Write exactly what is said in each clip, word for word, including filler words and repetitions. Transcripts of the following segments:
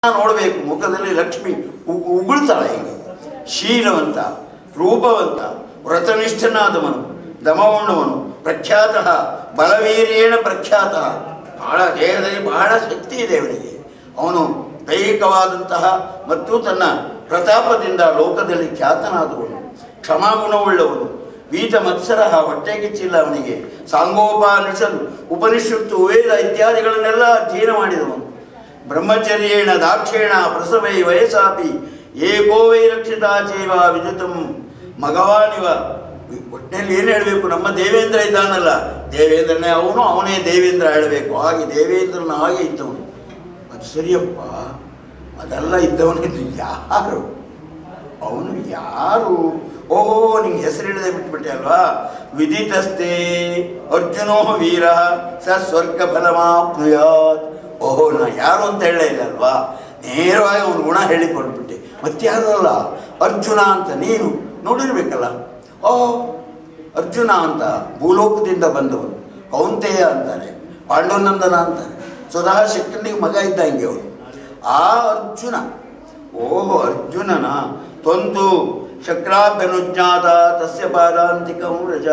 ನೋಡಬೇಕು. ಮುಖದಲ್ಲಿ ಲಕ್ಷ್ಮಿ ಉಗುಳ್ತಾಳೆ. ಶೀಲವಂತ, ರೂಪವಂತ, ವ್ರತನಿಷ್ಠನಾದವನು, ದಮವುಣ್ಣವನು, ಪ್ರಖ್ಯಾತ, ಬಲವೀರ್ಯೇಣ ಪ್ರಖ್ಯಾತ. ಬಹಳ ದೇಹದಲ್ಲಿ ಬಹಳ ಶಕ್ತಿ ಇದೆ ಅವನಿಗೆ. ಅವನು ದೈಹಿಕವಾದಂತಹ ಮತ್ತು ತನ್ನ ಪ್ರತಾಪದಿಂದ ಲೋಕದಲ್ಲಿ ಖ್ಯಾತನಾದವನು, ಕ್ಷಮಾಗುಣವುಳ್ಳವನು, ವೀತ ಮತ್ಸರ, ಹೊಟ್ಟೆ ಕಿಚ್ಚಿಲ್ಲ ಅವನಿಗೆ. ಸಾಂಗೋಪಾನಿಷದು, ಉಪನಿಷತ್ತು, ವೇದ ಇತ್ಯಾದಿಗಳನ್ನೆಲ್ಲ ಅಧ್ಯಯನ ಮಾಡಿದವನು. ಬ್ರಹ್ಮಚರ್ಯೇಣ ದಾಕ್ಷೇಣ ಪ್ರಸವೈ ವಯಸ್ಸಾಪಿ ಏಕೋ ವೈ ರಕ್ಷಿತಾ ಚೈವ ವಿದುತಂ ಮಗವಾನಿವ. ಒಟ್ಟಿನಲ್ಲಿ ಏನು ಹೇಳಬೇಕು? ನಮ್ಮ ದೇವೇಂದ್ರ ಇದ್ದಾನಲ್ಲ, ದೇವೇಂದ್ರನೇ ಅವನು, ಅವನೇ ದೇವೇಂದ್ರ ಹೇಳಬೇಕು. ಹಾಗೆ ದೇವೇಂದ್ರನ ಹಾಗೆ ಇದ್ದವನು. ಅದು ಸರಿಯಪ್ಪ, ಅದೆಲ್ಲ ಇದ್ದವನಿದ್ದು ಯಾರು? ಅವನು ಯಾರು? ಓಹೋ, ನಿಂಗೆ ಹೆಸರು ಹಿಡಿದೇ ಬಿಟ್ಬಿಟ್ಟೆ ಅಲ್ವಾ? ವಿದಿತಸ್ತೆ ಅರ್ಜುನೋ ವೀರ ಸ ಸ್ವರ್ಗ ಫಲಮಾಪ್ನುಯಾತ್. ಓಹೋ, ನಾ ಯಾರು ಅಂತ ಹೇಳೇ ಇಲ್ಲ ಅಲ್ವಾ? ನೇರವಾಗಿ ಅವನ ಗುಣ ಹೇಳಿಕೊಟ್ಬಿಟ್ಟೆ. ಮತ್ತಾರು ಅಲ್ಲ, ಅರ್ಜುನ ಅಂತ ನೀನು ನೋಡಿರ್ಬೇಕಲ್ಲ. ಓಹ್, ಅರ್ಜುನ ಅಂತ ಭೂಲೋಕದಿಂದ ಬಂದವನು. ಕೌಂತೆಯ ಅಂತಾರೆ, ಪಾಂಡವನಂದನ ಅಂತಾರೆ. ಸ್ವತಃ ಶಕ್ತನಿಗೆ ಮಗ ಇದ್ದಂಗೆ ಅವನು. ಆ ಅರ್ಜುನ. ಓಹೋ, ಅರ್ಜುನನ ತ್ವಂತು ಶಕ್ರಾಭ್ಯನುಜ್ಞಾತ ತಸ್ಯ ಪಾದಾಂತಿಕಂ ರಜ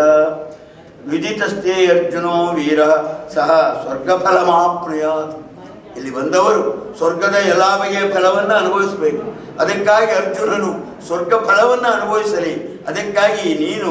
ವಿದಿತಸ್ತೆ ಅರ್ಜುನೋ ವೀರ ಸಹ ಸ್ವರ್ಗಫಲಮಾಪ್ನುಯಾತ್. ಇಲ್ಲಿ ಬಂದವರು ಸ್ವರ್ಗದ ಎಲ್ಲ ಬಗೆಯ ಫಲವನ್ನು ಅನುಭವಿಸಬೇಕು. ಅದಕ್ಕಾಗಿ ಅರ್ಜುನನು ಸ್ವರ್ಗ ಫಲವನ್ನು ಅನುಭವಿಸಲಿ. ಅದಕ್ಕಾಗಿ ನೀನು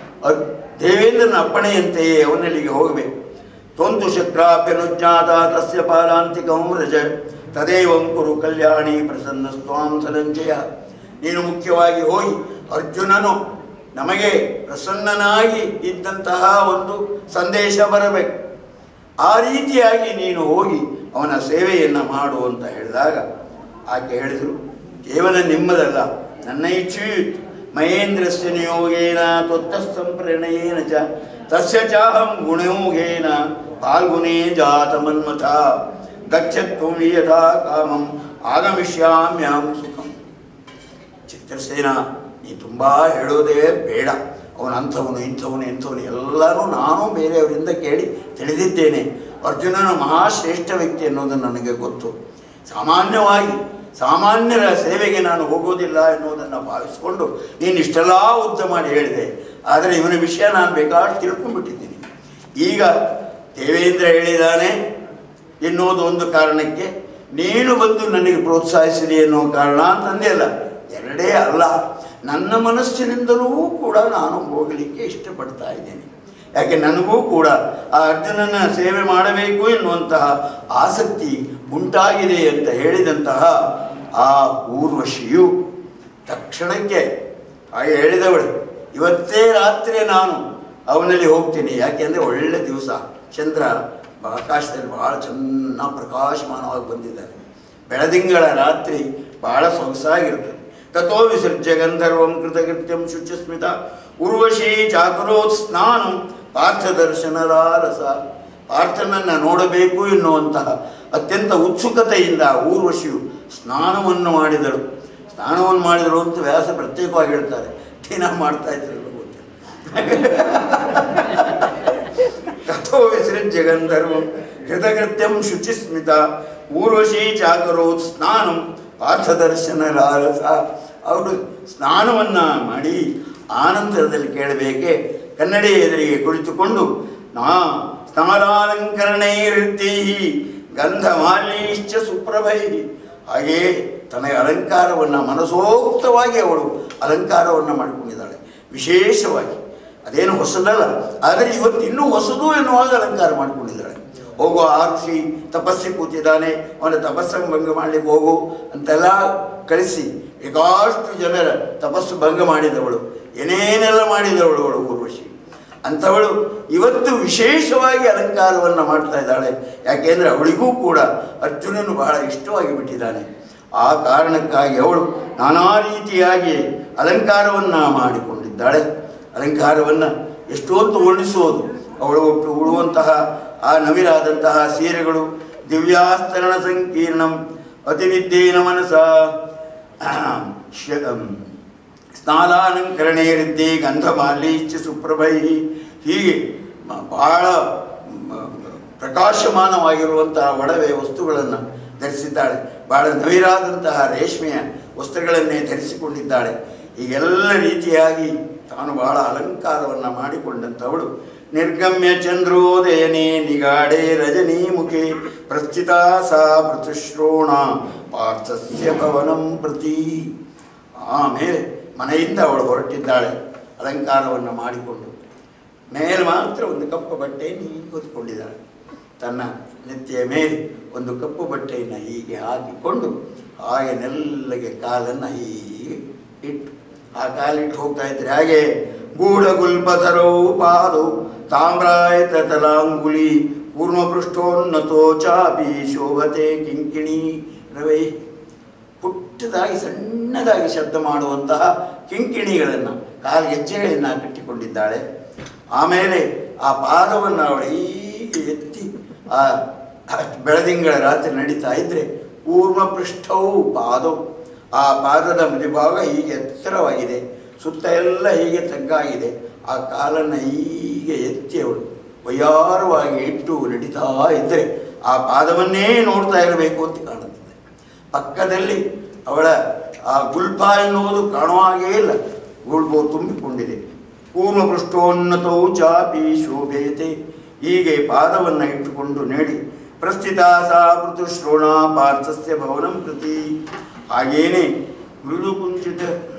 ದೇವೇಂದ್ರನ ಅಪ್ಪಣೆಯಂತೆಯೇ ಅವನಲ್ಲಿಗೆ ಹೋಗಬೇಕು. ತ್ವಂತು ಶಕ್ರಾಭ್ಯನುಜ್ಞಾತ ತಸ್ಯ ಪಾಲಾಂತಿಕಂ ರಜ ತದೇವಂ ಕುರು ಕಲ್ಯಾಣಿ ಪ್ರಸನ್ನ ಸ್ವಾಂ ಧನಂಜಯ. ನೀನು ಮುಖ್ಯವಾಗಿ ಹೋಗಿ ಅರ್ಜುನನು ನಮಗೆ ಪ್ರಸನ್ನನಾಗಿ ಇದ್ದಂತಹ ಒಂದು ಸಂದೇಶ ಬರಬೇಕು. ಆ ರೀತಿಯಾಗಿ ನೀನು ಹೋಗಿ ಅವನ ಸೇವೆಯನ್ನು ಮಾಡು ಅಂತ ಹೇಳಿದಾಗ ಆಕೆ ಹೇಳಿದರು, ಕೇವಲ ನಿಮ್ಮದಲ್ಲ, ನನ್ನ ಇಚ್ಛೆ ಮಹೇಂದ್ರಸ್ಯ ನಿಯೋಗೇನ ತ್ವತ್ತಸ್ಸಂಪ್ರಣಯೇನ ಚ ತಸ್ಯ ಚಾಹಂ ಗುಣಯೋಗೇನ ಪಾಲ್ಗುನೇ ಜಾತಮನ್ಮಥ ಗಚ್ಚತ್ವಂ ಯಥಾ ಕಾಮಂ ಆಗಮಿಷ್ಯಾಮ್ಯಹಂ ಸುಖಂ. ಚಿತ್ರಸೇನ, ನೀ ತುಂಬ ಹೇಳೋದೇ ಬೇಡ. ಅವನಂಥವನು, ಇಂಥವನು, ಇಂಥವನು ಎಲ್ಲರೂ ನಾನು ಬೇರೆಯವರಿಂದ ಕೇಳಿ ತಿಳಿದಿದ್ದೇನೆ. ಅರ್ಜುನನ ಮಹಾಶ್ರೇಷ್ಠ ವ್ಯಕ್ತಿ ಅನ್ನೋದು ನನಗೆ ಗೊತ್ತು. ಸಾಮಾನ್ಯವಾಗಿ ಸಾಮಾನ್ಯರ ಸೇವೆಗೆ ನಾನು ಹೋಗೋದಿಲ್ಲ ಎನ್ನುವುದನ್ನು ಭಾವಿಸಿಕೊಂಡು ನೀನು ಇಷ್ಟೆಲ್ಲ ಉದ್ದ ಮಾಡಿ ಹೇಳಿದೆ. ಆದರೆ ಇವನ ವಿಷಯ ನಾನು ಬೇಕಾದ್ರೆ ತಿಳ್ಕೊಂಡ್ಬಿಟ್ಟಿದ್ದೀನಿ. ಈಗ ದೇವೇಂದ್ರ ಹೇಳಿದ್ದಾನೆ ಎನ್ನುವುದು ಒಂದು ಕಾರಣಕ್ಕೆ, ನೀನು ಬಂದು ನನಗೆ ಪ್ರೋತ್ಸಾಹಿಸಿದೆ ಎನ್ನುವ ಕಾರಣ ತಂದೆ ಅಲ್ಲ, ಎರಡೇ ಅಲ್ಲ, ನನ್ನ ಮನಸ್ಸಿನಿಂದಲೂ ಕೂಡ ನಾನು ಹೋಗಲಿಕ್ಕೆ ಇಷ್ಟಪಡ್ತಾ ಇದ್ದೇನೆ. ಯಾಕೆ ನನಗೂ ಕೂಡ ಆ ಅರ್ಜುನನ ಸೇವೆ ಮಾಡಬೇಕು ಎನ್ನುವಂತಹ ಆಸಕ್ತಿ ಉಂಟಾಗಿದೆ ಅಂತ ಹೇಳಿದಂತಹ ಆ ಊರ್ವಶಿಯು ತಕ್ಷಣಕ್ಕೆ ಹಾಗೆ ಹೇಳಿದವಳು, ಇವತ್ತೇ ರಾತ್ರಿ ನಾನು ಅವನಲ್ಲಿ ಹೋಗ್ತೀನಿ. ಯಾಕೆಂದರೆ ಒಳ್ಳೆ ದಿವಸ, ಚಂದ್ರ ಆಕಾಶದಲ್ಲಿ ಭಾಳ ಚೆನ್ನಾಗಿ ಪ್ರಕಾಶಮಾನವಾಗಿ ಬಂದಿದ್ದಾನೆ. ಬೆಳದಿಂಗಳ ರಾತ್ರಿ ಬಹಳ ಸೊಗಸಾಗಿರ್ತದೆ. ತಥೋ ವಿಸರ್ಜ್ಯ ಗಂಧರ್ವಂ ಕೃತಕೃತ್ಯಂ ಶುಚಿಸ್ಮಿತ ಉರ್ವಶಿ ಚಾಕುರೋತ್ ಸ್ನಾನಂ ಪಾರ್ಥದರ್ಶನರಾರಸ. ಪಾರ್ಥನನ್ನು ನೋಡಬೇಕು ಎನ್ನುವಂತಹ ಅತ್ಯಂತ ಉತ್ಸುಕತೆಯಿಂದ ಊರ್ವಶಿಯು ಸ್ನಾನವನ್ನು ಮಾಡಿದಳು. ಸ್ನಾನವನ್ನು ಮಾಡಿದಳು ಅಂತ ವ್ಯಾಸ ಪ್ರತ್ಯೇಕವಾಗಿ ಹೇಳ್ತಾರೆ. ದಿನ ಮಾಡ್ತಾ ಇದ್ರು ಗೊತ್ತಿಲ್ಲ. ತಥೋ ವಿಸೃಜ್ಯ ಗಂಧರ್ವಂ ಕೃತಕೃತ್ಯಂ ಶುಚಿಸ್ಮಿತ ಊರ್ವಶಿ ಚಾಕರೋತ್ ಸ್ನಾನಂ ಪಾರ್ಥದರ್ಶನರಾರಸ. ಅವಳು ಸ್ನಾನವನ್ನು ಮಾಡಿ ಆನಂತರದಲ್ಲಿ ಕೇಳಬೇಕೆ ಕನ್ನಡಿ ಎದುರಿಗೆ ಕುಳಿತುಕೊಂಡು ನಾ ಸ್ನಾನಾಲಂಕರಣೈರ್ತಿ ಗಂಧಮಾಲೀಶ್ಚ ಸುಪ್ರಭೈ. ಹಾಗೆಯೇ ತನಗೆ ಅಲಂಕಾರವನ್ನು ಮನಸೋಕ್ತವಾಗಿ ಅವಳು ಅಲಂಕಾರವನ್ನು ಮಾಡಿಕೊಂಡಿದ್ದಾಳೆ ವಿಶೇಷವಾಗಿ. ಅದೇನು ಹೊಸದಲ್ಲ, ಆದರೆ ಇವತ್ತು ಇನ್ನೂ ಹೊಸದು ಎನ್ನುವಾಗ ಅಲಂಕಾರ ಮಾಡಿಕೊಂಡಿದ್ದಾಳೆ. ಹೋಗೋ ಆ ಋಷಿ ತಪಸ್ಸಿ ಕೂತಿದ್ದಾನೆ, ಅವನ ತಪಸ್ಸನ್ನು ಭಂಗ ಮಾಡಲಿಕ್ಕೆ ಹೋಗು ಅಂತೆಲ್ಲ ಕಳಿಸಿ ಬೇಕಾಷ್ಟು ಜನರ ತಪಸ್ಸು ಭಂಗ ಮಾಡಿದವಳು, ಏನೇನೆಲ್ಲ ಮಾಡಿದವಳು ಅವಳು ಊರ್ವಶಿ. ಅಂಥವಳು ಇವತ್ತು ವಿಶೇಷವಾಗಿ ಅಲಂಕಾರವನ್ನು ಮಾಡ್ತಾ ಇದ್ದಾಳೆ. ಯಾಕೆಂದರೆ ಅವಳಿಗೂ ಕೂಡ ಅರ್ಜುನನು ಬಹಳ ಇಷ್ಟವಾಗಿ ಬಿಟ್ಟಿದ್ದಾನೆ. ಆ ಕಾರಣಕ್ಕಾಗಿ ಅವಳು ನಾನಾ ರೀತಿಯಾಗಿ ಅಲಂಕಾರವನ್ನು ಮಾಡಿಕೊಂಡಿದ್ದಾಳೆ. ಅಲಂಕಾರವನ್ನು ಎಷ್ಟೊಂದು ವರ್ಣಿಸುವುದು. ಅವಳು ಉಡುವಂತಹ ಆ ನವಿರಾದಂತಹ ಸೀರೆಗಳು, ದಿವ್ಯಾಸ್ತರಣ ಸಂಕೀರ್ಣಂ ಅತಿವಿದ್ಯೇನ ಮನಸ ಸ್ನಾನಾಲಂಕರಣೇರಿದ್ದೆ ಗಂಧಮಾಲೀಶ್ಚ ಸುಪ್ರಭೈ. ಹೀಗೆ ಬಹಳ ಪ್ರಕಾಶಮಾನವಾಗಿರುವಂತಹ ಒಡವೆ ವಸ್ತುಗಳನ್ನು ಧರಿಸಿದ್ದಾಳೆ. ಭಾಳ ನವಿರಾದಂತಹ ರೇಷ್ಮೆಯ ವಸ್ತ್ರಗಳನ್ನೇ ಧರಿಸಿಕೊಂಡಿದ್ದಾಳೆ. ಹೀಗೆಲ್ಲ ರೀತಿಯಾಗಿ ತಾನು ಬಹಳ ಅಲಂಕಾರವನ್ನು ಮಾಡಿಕೊಂಡಂಥವಳು ನಿರ್ಗಮ್ಯ ಚಂದ್ರೋದಯನೇ ನಿಗಾಡೆ ರಜನೀ ಮುಖೆ ಪ್ರಸ್ಥಿತಾ ಸಾ ಪೃಥುಶ್ರೋಣ ಪಾರ್ಥಸ್ಯ ಭವನಂ ಪ್ರತಿ. ಆಮೇಲೆ ಮನೆಯಿಂದ ಅವಳು ಹೊರಟಿದ್ದಾಳೆ ಅಲಂಕಾರವನ್ನು ಮಾಡಿಕೊಂಡು. ಮೇಲೆ ಮಾತ್ರ ಒಂದು ಕಪ್ಪು ಬಟ್ಟೆಯನ್ನು ಹೀಗೆ ಹೊತ್ಕೊಂಡಿದ್ದಾಳೆ. ತನ್ನ ನೆತ್ತಿಯ ಮೇಲೆ ಒಂದು ಕಪ್ಪು ಬಟ್ಟೆಯನ್ನು ಹೀಗೆ ಹಾಕಿಕೊಂಡು ಹಾಗೆ ನೆಲ್ಲಗೆ ಕಾಲನ್ನು ಹೀಗೆ ಇಟ್ಟು ಆ ಕಾಲಿಟ್ಟು ಹೋಗ್ತಾ ಇದ್ರೆ ಹಾಗೆ ಗೂಢಗುಲ್ಪತರೌ ಪಾದೌ ತಾಮ್ರಾಯತ ತಲಾಂಗುಲಿ ಕೂರ್ಮಪೃಷ್ಠೋನ್ನತೋ ಚಾಪಿ ಶೋಭತೆ ಕಿಂಕಿಣಿ ರವೈ. ಪುಟ್ಟದಾಗಿ ಸಣ್ಣದಾಗಿ ಶಬ್ದ ಮಾಡುವಂತಹ ಕಿಂಕಿಣಿಗಳನ್ನು ಕಾಲು ಗೆಜ್ಜೆಗಳನ್ನು ಕಟ್ಟಿಕೊಂಡಿದ್ದಾಳೆ. ಆಮೇಲೆ ಆ ಪಾದವನ್ನು ಅವಳು ಹೀಗೆ ಎತ್ತಿ ಆ ಬೆಳದಿಂಗಳ ರಾತ್ರಿ ನಡೀತಾ ಇದ್ದರೆ ಕೂರ್ಮಪೃಷ್ಠವು ಪಾದವು, ಆ ಪಾದದ ಮಧ್ಯಭಾಗ ಹೀಗೆ ಎತ್ತರವಾಗಿದೆ, ಸುತ್ತ ಎಲ್ಲ ಹೀಗೆ ತಗ್ಗಾಗಿದೆ. ಆ ಕಾಲನ್ನು ಹೀಗೆ ಎತ್ತಿ ಅವಳು ವಯ್ಯಾರವಾಗಿ ಇಟ್ಟು ನಡೀತಾ ಇದ್ದರೆ ಆ ಪಾದವನ್ನೇ ನೋಡ್ತಾ ಇರಬೇಕು ಅಂತ ಕಾಣುತ್ತದೆ. ಪಕ್ಕದಲ್ಲಿ ಅವಳ ಆ ಗುಲ್ಫ ಎನ್ನುವುದು ಕಾಣುವ ಹಾಗೇ ಇಲ್ಲ, ಗುಲ್ಬು ತುಂಬಿಕೊಂಡಿದೆ. ಕೂರ್ಮಪೃಷ್ಠೋನ್ನತೌ ಚಾಪಿ ಶೋಭೆಯತೆ. ಹೀಗೆ ಪಾದವನ್ನು ಇಟ್ಟುಕೊಂಡು ನೀಡಿ ಪ್ರಸ್ಥಿತಾ ಸಾ ಪೃಥುಶ್ರೋಣ ಪಾರ್ಥಸ್ಯ ಭವನಂ ಪ್ರತಿ. ಹಾಗೇನೆ ಮೃದು ಕುಂಚಿತ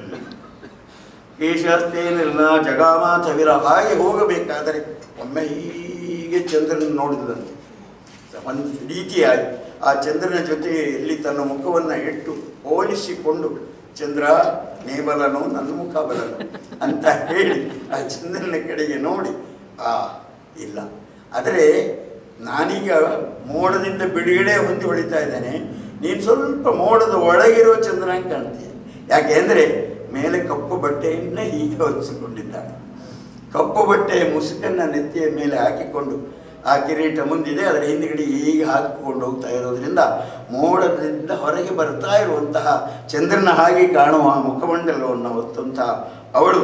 ಕೇಶಸ್ತೆ ನಿರ್ಣ ಜಗಾಮಾಥ ವಿರ. ಹಾಗೆ ಹೋಗಬೇಕಾದರೆ ಒಮ್ಮೆ ಹೀಗೆ ಚಂದ್ರನ ನೋಡಿದಂತೆ ಒಂದು ರೀತಿಯಾಗಿ ಆ ಚಂದ್ರನ ಜೊತೆಯಲ್ಲಿ ತನ್ನ ಮುಖವನ್ನು ಇಟ್ಟು ಹೋಲಿಸಿಕೊಂಡು ಚಂದ್ರ ನೇಬಲನು ನನ್ನ ಮುಖ ಬಲನು ಅಂತ ಹೇಳಿ ಆ ಚಂದ್ರನ ಕಡೆಗೆ ನೋಡಿ ಆ ಇಲ್ಲ, ಆದರೆ ನಾನೀಗ ಮೋಡದಿಂದ ಬಿಡುಗಡೆ ಹೊಂದಿ ಹೊಳಿತಾ ಇದ್ದೇನೆ, ನೀನು ಸ್ವಲ್ಪ ಮೋಡದ ಒಳಗಿರೋ ಚಂದ್ರನ ಕಾಣ್ತೀಯ. ಯಾಕೆಂದರೆ ಮೇಲೆ ಕಪ್ಪು ಬಟ್ಟೆಯನ್ನು ಹೀಗೆ ಹೊರಿಸಿಕೊಂಡಿದ್ದಾಳೆ. ಕಪ್ಪು ಬಟ್ಟೆಯ ಮುಸುಕನ್ನು ನೆತ್ತಿಯ ಮೇಲೆ ಹಾಕಿಕೊಂಡು ಆ ಕಿರೀಟ ಮುಂದಿದೆ, ಅದರ ಹಿಂದುಗಡೆ ಹೀಗೆ ಹಾಕಿಕೊಂಡು ಹೋಗ್ತಾ ಇರೋದ್ರಿಂದ ಮೋಡದಿಂದ ಹೊರಗೆ ಬರ್ತಾ ಇರುವಂತಹ ಚಂದ್ರನ ಹಾಗೆ ಕಾಣುವ ಮುಖಮಂಡಲವನ್ನು ಹೊತ್ತಂತಹ ಅವಳು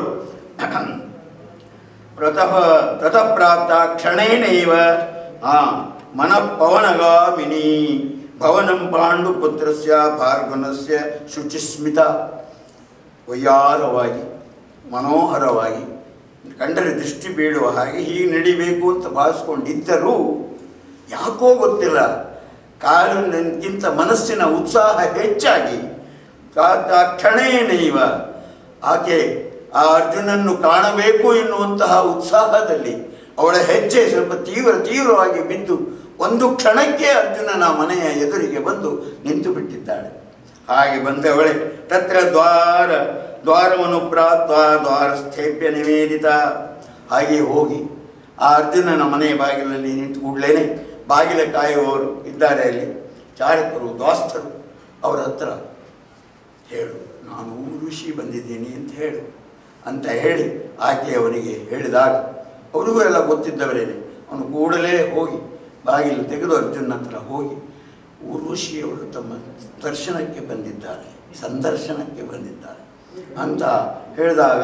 ಪ್ರತಃ ತತಃ ಪ್ರಾಪ್ತ ಕ್ಷಣೇನೈವ ಆ ಮನಃಪವನಗಾಮಿನಿ ಭವನಂ ಪಾಂಡುಪುತ್ರಸ್ಯ ಫಾಲ್ಗುನಸ್ಯ ಶುಚಿಸ್ಮಿತ. ವಯ್ಯಾರವಾಗಿ ಮನೋಹರವಾಗಿ ಕಂಡರೆ ದೃಷ್ಟಿ ಬೀಳುವ ಹಾಗೆ ಹೀಗೆ ನಡಿಬೇಕು ಅಂತ ಭಾವಿಸ್ಕೊಂಡಿದ್ದರೂ ಯಾಕೋ ಗೊತ್ತಿಲ್ಲ, ಕಾಲಿನಕ್ಕಿಂತ ಮನಸ್ಸಿನ ಉತ್ಸಾಹ ಹೆಚ್ಚಾಗಿ ಕ್ಷಣೇನೈವ ಆಕೆ ಆ ಅರ್ಜುನನ್ನು ಕಾಣಬೇಕು ಎನ್ನುವಂತಹ ಉತ್ಸಾಹದಲ್ಲಿ ಅವಳ ಹೆಜ್ಜೆ ಸ್ವಲ್ಪ ತೀವ್ರ ತೀವ್ರವಾಗಿ ಬಿದ್ದು ಒಂದು ಕ್ಷಣಕ್ಕೆ ಅರ್ಜುನನ ಮನೆಯ ಎದುರಿಗೆ ಬಂದು ನಿಂತು ಬಿಟ್ಟಿದ್ದಾಳೆ. ಹಾಗೆ ಬಂದವಳೆ ತತ್ರ ದ್ವಾರ ದ್ವಾರವನ್ನು ಪ್ರಾಪ್ತ ದ್ವಾರಸ್ಥೇಪ್ಯ ನಿವೇದಿತ. ಹಾಗೆ ಹೋಗಿ ಆ ಅರ್ಜುನನ ಮನೆಯ ಬಾಗಿಲಲ್ಲಿ ನಿಂತು ಕೂಡಲೇ ಬಾಗಿಲ ಕಾಯುವವರು ಇದ್ದಾರೆ ಅಲ್ಲಿ, ಚಾರಕರು ದ್ವಾಸ್ಥರು, ಅವರ ಹತ್ರ ಹೇಳು ನಾನು ಋಷಿ ಬಂದಿದ್ದೀನಿ ಅಂತ ಹೇಳು ಅಂತ ಹೇಳಿ ಆಕೆ ಅವನಿಗೆ ಹೇಳಿದಾಗ ಅವರಿಗೂ ಎಲ್ಲ ಗೊತ್ತಿದ್ದವರೇನೆ. ಅವನು ಕೂಡಲೇ ಹೋಗಿ ಬಾಗಿಲು ತೆಗೆದು ಅರ್ಜುನ ಹತ್ರ ಹೋಗಿ ಊರ್ವಶಿಯವರು ತಮ್ಮ ದರ್ಶನಕ್ಕೆ ಬಂದಿದ್ದಾರೆ, ಸಂದರ್ಶನಕ್ಕೆ ಬಂದಿದ್ದಾರೆ ಅಂತ ಹೇಳಿದಾಗ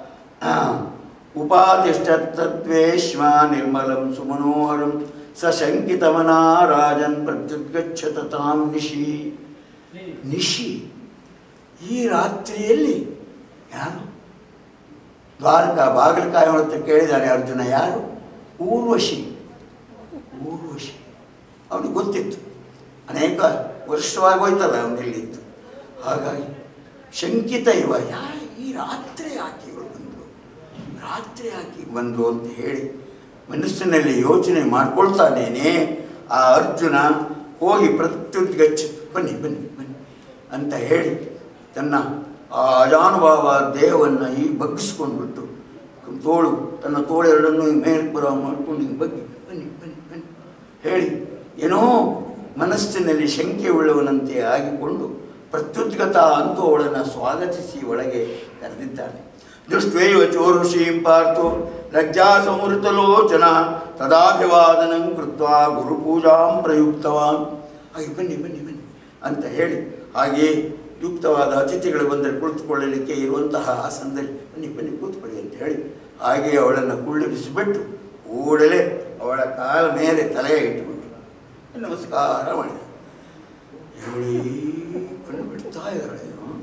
ಉಪಾತಿಷ್ಠತ್ವೇಶ್ವ ನಿರ್ಮಲಂ ಸುಮನೋಹರಂ ಸಶಂಕಿತಮನಾ ರಾಜನ್ ಪ್ರತ್ಯುದ್ಗಚ್ಚತ ತಾಂ ನಿಶಿ. ನಿಶಿ ಈ ರಾತ್ರಿಯಲ್ಲಿ ಯಾರು? ದ್ವಾರಕ ಬಾಗಿಲು ಕಾಯುವ ಹತ್ರ ಕೇಳಿದ್ದಾರೆ ಅರ್ಜುನ, ಯಾರು? ಊರ್ವಶಿ. ಊರ್ವಶಿ ಅವನಿಗೆ ಗೊತ್ತಿತ್ತು, ಅನೇಕ ವರ್ಷವಾಗೋಯ್ತಲ್ಲ ಅವನಿಲ್ಲಿತ್ತು. ಹಾಗಾಗಿ ಶಂಕಿತ ಇವ, ಯಾರು ಈ ರಾತ್ರಿ ಯಾಕೆ ಇವರು ಬಂದರು, ರಾತ್ರಿ ಯಾಕೆ ಬಂದರು ಅಂತ ಹೇಳಿ ಮನಸ್ಸಿನಲ್ಲಿ ಯೋಚನೆ ಮಾಡ್ಕೊಳ್ತಾನೇನೆ ಆ ಅರ್ಜುನ ಹೋಗಿ ಪ್ರತ್ಯುದ್ಗಚ್ಚ ಬನ್ನಿ ಬನ್ನಿ ಬನ್ನಿ ಅಂತ ಹೇಳಿ ತನ್ನ ಆ ಅಜಾನುಭಾವ ದೇಹವನ್ನು ಈ ಬಗ್ಗಿಸ್ಕೊಂಡ್ಬಿಟ್ಟು ತೋಳು ತನ್ನ ತೋಳೆರಡನ್ನು ಮೇಲೆ ಬರೋ ಮಾಡ್ಕೊಂಡು ಹಿಂಗೆ ಬಗ್ಗಿ ಬನ್ನಿ ಬನ್ನಿ ಬನ್ನಿ ಹೇಳಿ ಏನೋ ಮನಸ್ಸಿನಲ್ಲಿ ಶಂಕೆ ಉಳ್ಳವನಂತೆ ಆಗಿಕೊಂಡು ಪ್ರತ್ಯುದ್ಗತ ಅಂತೂ ಅವಳನ್ನು ಸ್ವಾಗತಿಸಿ ಒಳಗೆ ಕರೆದಿದ್ದಾನೆ. ದೃಷ್ಟ್ವೈವ ಚೋರುಷೀಂ ಪಾರ್ಥೋ ಲಜ್ಜಾ ಸಂವೃತಲೋಚನ ತದಾಭಿವಾದನಂ ಕೃತ್ವ ಗುರುಪೂಜಾಂ ಪ್ರಯುಕ್ತವಾನ್. ಹಾಗೆ ಬನ್ನಿ ಬನ್ನಿ ಬನ್ನಿ ಅಂತ ಹೇಳಿ ಹಾಗೆಯೇ ಯುಕ್ತವಾದ ಅತಿಥಿಗಳು ಬಂದರೆ ಕುಳಿತುಕೊಳ್ಳಲಿಕ್ಕೆ ಇರುವಂತಹ ಆಸನದಲ್ಲಿ ಬನ್ನಿ ಬನ್ನಿ ಕೂತ್ಕೊಳ್ಳಿ ಅಂತ ಹೇಳಿ ಹಾಗೆ ಅವಳನ್ನು ಕುಳ್ಳಿರಿಸಿಬಿಟ್ಟು ಕೂಡಲೇ ಅವಳ ಕಾಲ ಮೇಲೆ ತಲೆ ಇಟ್ಟುಬಿಟ್ಟು ನಮಸ್ಕಾರ ಮಾಡಿದ. ಇವಳಿ ಕಣ್ಣು ಬಿಡ್ತಾ ಇದ್ದಾಳೆ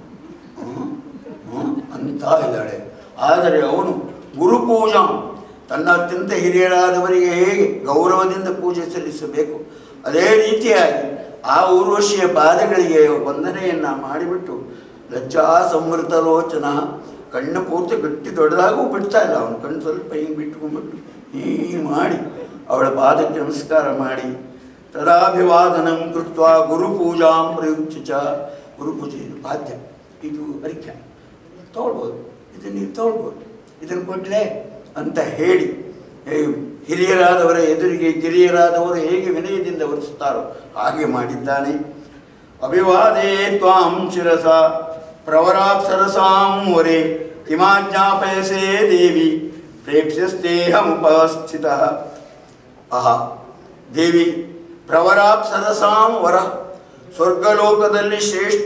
ಅಂತ ಇದ್ದಾಳೆ. ಆದರೆ ಅವನು ಗುರುಪೂಜಾ, ತನ್ನ ಅತ್ಯಂತ ಹಿರಿಯರಾದವರಿಗೆ ಹೇಗೆ ಗೌರವದಿಂದ ಪೂಜೆ ಸಲ್ಲಿಸಬೇಕು ಅದೇ ರೀತಿಯಾಗಿ ಆ ಊರ್ವಶಿಯ ಪಾದಗಳಿಗೆ ವಂದನೆಯನ್ನು ಮಾಡಿಬಿಟ್ಟು ಲಜ್ಜಾ ಸಂವೃತ ಲೋಚನ, ಕಣ್ಣು ಪೂರ್ತಿ ಗಟ್ಟಿ ದೊಡ್ಡದಾಗೂ ಬಿಡ್ತಾ ಇಲ್ಲ, ಅವನು ಕಣ್ಣು ಸ್ವಲ್ಪ ಹಿಂಗೆ ಬಿಟ್ಕೊಂಡ್ಬಿಟ್ಟು ಹೀಗೆ ಮಾಡಿ ಅವಳ ಪಾದಕ್ಕೆ ನಮಸ್ಕಾರ ಮಾಡಿ ತದಾಭಿವಾದನಂ ಕೃತ್ವ ಗುರುಪೂಜಾಂ ಪ್ರಯುಕ್ತ ಚ. ಗುರುಪೂಜೆ ಇದು ಬಾಧ್ಯ, ಇದು ಅರಿಕೆ ತೊಗೊಳ್ಬೋದು, ಇದನ್ನು ನೀವು ತೊಗೊಳ್ಬೋದು, ಇದನ್ನು ಕೊಟ್ಟರೆ ಅಂತ ಹೇಳಿ ಹಿರಿಯರಾದವರ ಎದುರಿಗೆ ಕಿರಿಯರಾದವರು ಹೇಗೆ ವಿನಯದಿಂದ ವರ್ತಿಸ್ತಾರೋ ಹಾಗೆ ಮಾಡಿದ್ದಾನೆ. ಅಭಿವಾದೇ ತ್ವಾಂ ಶಿರಸ ಪ್ರವರಾಪ್ಸರಸಾಂ ವರೆ ಕಿಮಾಜ್ಞಾಪಯಸೇ ದೇವಿ ಪ್ರೇಕ್ಷ್ಯಸ್ತೇಹಮುಪಸ್ಥಿತ. ಆಹಾ ದೇವಿ, ಪ್ರವರಾಪ್ಸರಸಾಂ ವರ, ಸ್ವರ್ಗಲೋಕದಲ್ಲಿ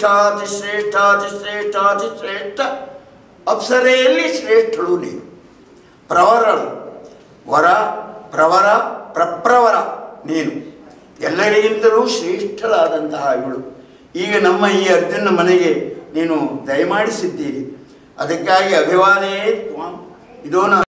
ಶ್ರೇಷ್ಠಾತಿಶ್ರೇಷ್ಠಾತಿಶ್ರೇಷ್ಠಾತಿಶ್ರೇಷ್ಠ ಅಪ್ಸರೆಯಲ್ಲಿ ಶ್ರೇಷ್ಠಳು ನೀನು. ಪ್ರವರಳು, ವರ ಪ್ರವರ ಪ್ರಪ್ರವರ ನೀನು, ಎಲ್ಲರಿಗಿಂತಲೂ ಶ್ರೇಷ್ಠಳಾದಂತಹ ಇವಳು. ಈಗ ನಮ್ಮ ಈ ಅರ್ಜುನ ಮನೆಗೆ ನೀನು ದಯಮಾಡಿಸಿದ್ದೀರಿ, ಅದಕ್ಕಾಗಿ ಅಭಿವಾದೇ ತ್ವಾಂ. ಇದೋ